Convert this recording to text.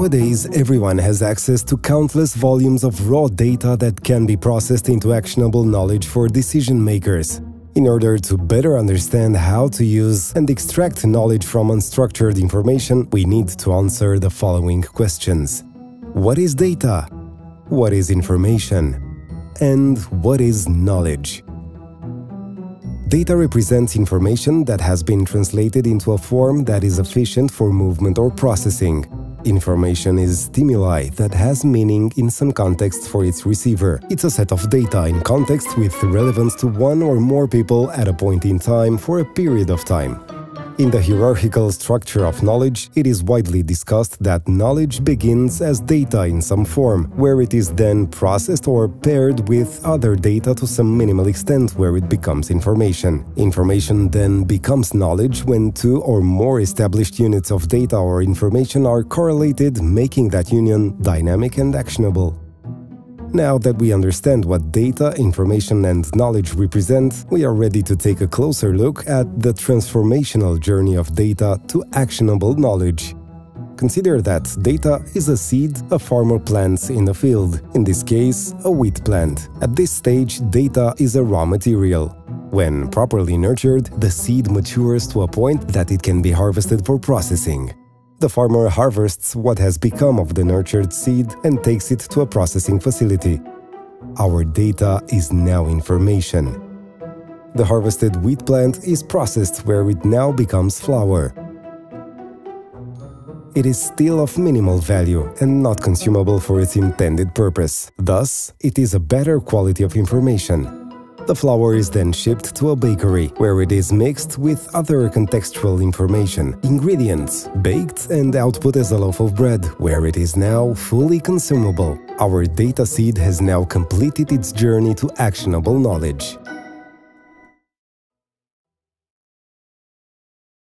Nowadays, everyone has access to countless volumes of raw data that can be processed into actionable knowledge for decision makers. In order to better understand how to use and extract knowledge from unstructured information, we need to answer the following questions. What is data? What is information? And what is knowledge? Data represents information that has been translated into a form that is efficient for movement or processing. Information is stimuli that has meaning in some context for its receiver. It's a set of data in context with relevance to one or more people at a point in time for a period of time. In the hierarchical structure of knowledge, it is widely discussed that knowledge begins as data in some form, where it is then processed or paired with other data to some minimal extent where it becomes information. Information then becomes knowledge when two or more established units of data or information are correlated, making that union dynamic and actionable. Now that we understand what data, information, and knowledge represent, we are ready to take a closer look at the transformational journey of data to actionable knowledge. Consider that data is a seed a farmer plants in a field, in this case, a wheat plant. At this stage, data is a raw material. When properly nurtured, the seed matures to a point that it can be harvested for processing. The farmer harvests what has become of the nurtured seed and takes it to a processing facility. Our data is now information. The harvested wheat plant is processed where it now becomes flour. It is still of minimal value and not consumable for its intended purpose. Thus, it is a better quality of information. The flour is then shipped to a bakery, where it is mixed with other contextual information, ingredients, baked and output as a loaf of bread, where it is now fully consumable. Our data seed has now completed its journey to actionable knowledge.